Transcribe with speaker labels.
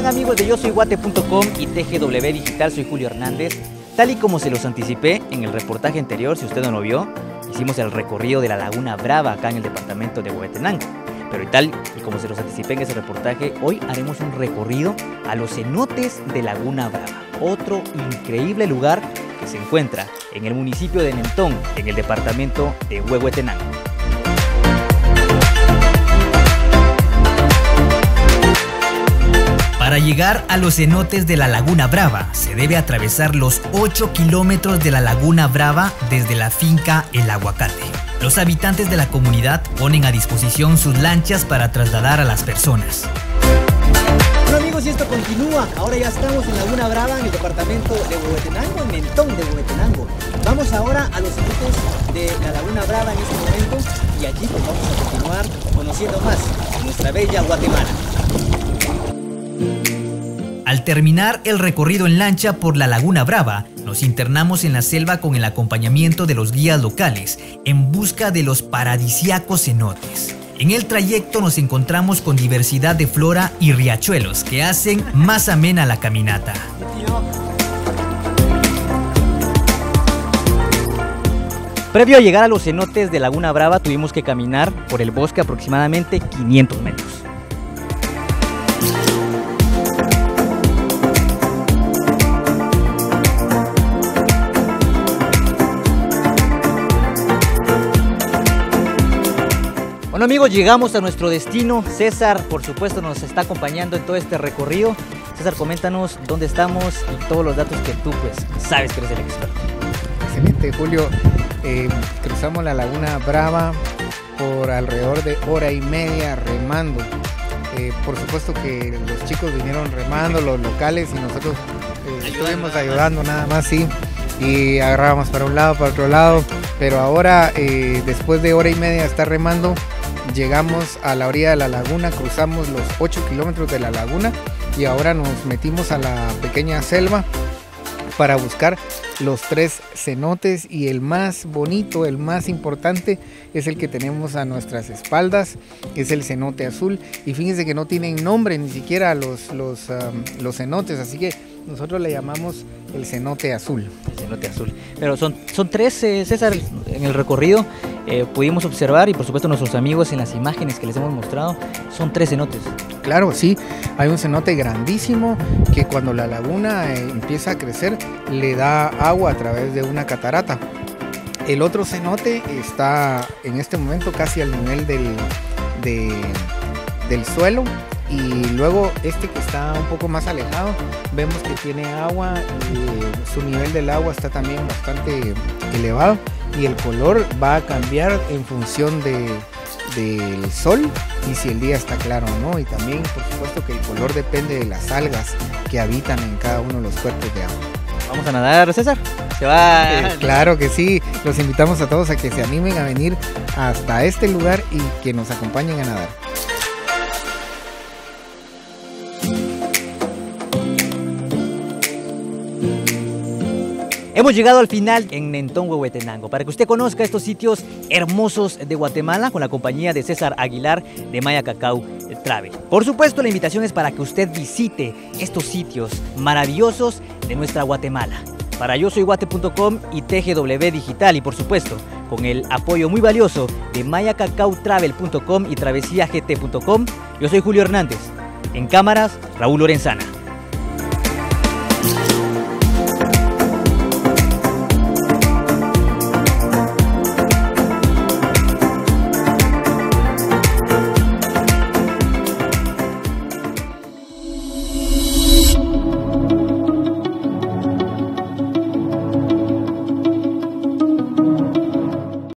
Speaker 1: están, amigos de yosoyguate.com y TGW Digital? Soy Julio Hernández. Tal y como se los anticipé en el reportaje anterior, si usted no lo vio, hicimos el recorrido de la Laguna Brava acá en el departamento de Huehuetenango. Pero tal y como se los anticipé en ese reportaje, hoy haremos un recorrido a los cenotes de Laguna Brava, otro increíble lugar que se encuentra en el municipio de Mentón, en el departamento de Huehuetenango. Para llegar a los cenotes de la Laguna Brava, se debe atravesar los 8 kilómetros de la Laguna Brava desde la finca El Aguacate. Los habitantes de la comunidad ponen a disposición sus lanchas para trasladar a las personas. Bueno, amigos, y esto continúa. Ahora ya estamos en Laguna Brava, en el departamento de Huehuetenango, en Mentón de Huehuetenango. Vamos ahora a los cenotes de la Laguna Brava en este momento y allí pues vamos a continuar conociendo más nuestra bella Guatemala. Al terminar el recorrido en lancha por la Laguna Brava, nos internamos en la selva con el acompañamiento de los guías locales en busca de los paradisíacos cenotes. En el trayecto nos encontramos con diversidad de flora y riachuelos que hacen más amena la caminata. Previo a llegar a los cenotes de Laguna Brava, tuvimos que caminar por el bosque aproximadamente 500 metros. Bueno, amigos, llegamos a nuestro destino. César, por supuesto, nos está acompañando en todo este recorrido. César, coméntanos dónde estamos y todos los datos que tú pues sabes que eres el experto.
Speaker 2: Excelente, Julio. Cruzamos la Laguna Brava por alrededor de hora y media remando. Por supuesto que los chicos vinieron remando, los locales, y nosotros estuvimos ayudando nada más, sí. Y agarrábamos para un lado, para otro lado. Pero ahora, después de hora y media de estar remando, llegamos a la orilla de la laguna, cruzamos los 8 kilómetros de la laguna y ahora nos metimos a la pequeña selva para buscar los 3 cenotes, y el más bonito, el más importante es el que tenemos a nuestras espaldas, es el cenote azul, y fíjense que no tienen nombre ni siquiera los cenotes, así que nosotros le llamamos el cenote azul.
Speaker 1: El cenote azul. Pero son 3, César, en el recorrido pudimos observar, y por supuesto nuestros amigos en las imágenes que les hemos mostrado, son 3 cenotes.
Speaker 2: Claro, sí, hay un cenote grandísimo que cuando la laguna empieza a crecer le da agua a través de una catarata. El otro cenote está en este momento casi al nivel del suelo, y luego este que está un poco más alejado vemos que tiene agua, y su nivel del agua está también bastante elevado, y el color va a cambiar en función del sol y si el día está claro o no, y también por supuesto que el color depende de las algas que habitan en cada uno de los cuerpos de agua.
Speaker 1: ¿Vamos a nadar, César? ¿Se va?
Speaker 2: Claro que sí, los invitamos a todos a que se animen a venir hasta este lugar y que nos acompañen a nadar.
Speaker 1: Hemos llegado al final en Mentón, Huehuetenango, para que usted conozca estos sitios hermosos de Guatemala con la compañía de César Aguilar de Maya Cacao Travel. Por supuesto, la invitación es para que usted visite estos sitios maravillosos de nuestra Guatemala. Para yosoyguate.com y TGW Digital, y por supuesto con el apoyo muy valioso de mayacacaotravel.com y travesiagt.com, yo soy Julio Hernández. En cámaras, Raúl Lorenzana.